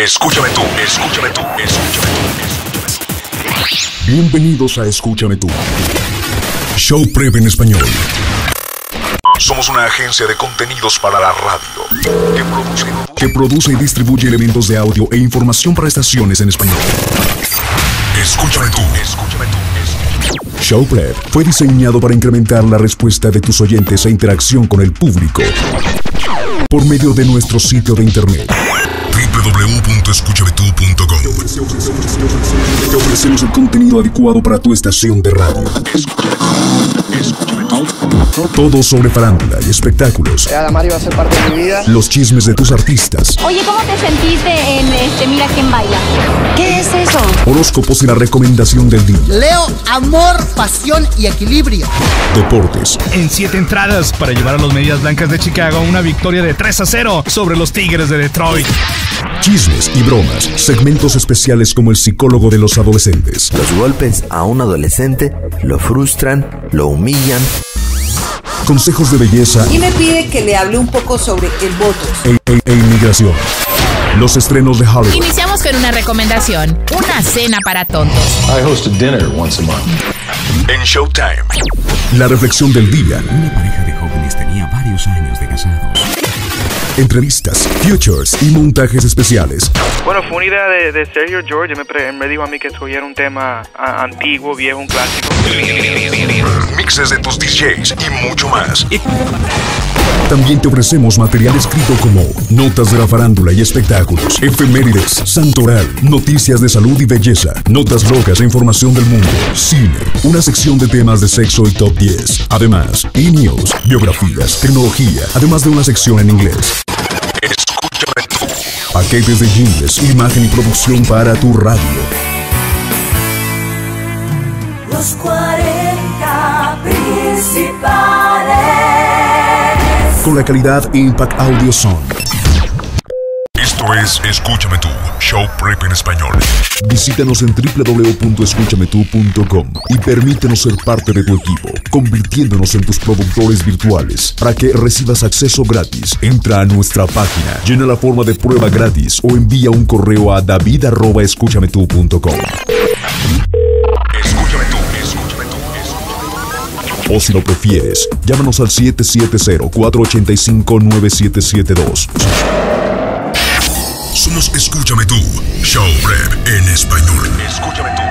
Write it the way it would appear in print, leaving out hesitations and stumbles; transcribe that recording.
Escúchame tú, escúchame tú, escúchame tú. Bienvenidos a Escúchame tú. Show Prep en español. Somos una agencia de contenidos para la radio que produce y distribuye elementos de audio e información para estaciones en español. Escúchame tú, escúchame tú, escúchame tú. Show Prep fue diseñado para incrementar la respuesta de tus oyentes e interacción con el público por medio de nuestro sitio de internet www.escuchametu.com. Te ofrecemos el contenido adecuado para tu estación de radio. Escúchame tú. Todo sobre farándula y espectáculos. Adamari va a ser parte de mi vida. Los chismes de tus artistas. Oye, ¿cómo te sentiste en Mira quién baila? ¿Qué es eso? Horóscopos y la recomendación del día. Leo, amor, pasión y equilibrio. Deportes. En 7 entradas para llevar a los Medias Blancas de Chicago una victoria de 3-0 sobre los Tigres de Detroit. Chismes y bromas. Segmentos especiales como el psicólogo de los adolescentes. Los golpes a un adolescente lo frustran, lo humillan. Consejos de belleza Y me pide que le hable un poco sobre el Botox. e inmigración. Los estrenos de Hollywood. Iniciamos con una recomendación, una cena para tontos. I host a dinner once a month. En Showtime. La reflexión del día. Una pareja de jóvenes tenía varios años de casados. Entrevistas, features y montajes especiales. Bueno, fue una idea de Sergio George. Me dijo a mí que escogiera un tema antiguo, viejo, un clásico. Mixes de tus DJs y mucho más. También te ofrecemos material escrito como notas de la farándula y espectáculos, efemérides, santoral, noticias de salud y belleza, notas locas e información del mundo, cine, una sección de temas de sexo y top 10. Además, e-news, biografías, tecnología, además de una sección en inglés. Escúchame tú. Paquetes de jingles, imagen y producción para tu radio. Los 40 principales. Con la calidad Impact Audio Sound. Esto es Escúchame tú, Show Prep en español. Visítanos en www.escuchametu.com y permítenos ser parte de tu equipo, convirtiéndonos en tus productores virtuales. Para que recibas acceso gratis, entra a nuestra página, llena la forma de prueba gratis o envía un correo a david@escuchametu.com. Escúchame tú, escúchame tú, escúchame tú. O si lo prefieres, llámanos al 770-485-9772. Somos Escúchame tú, Show Prep en español. Escúchame tú.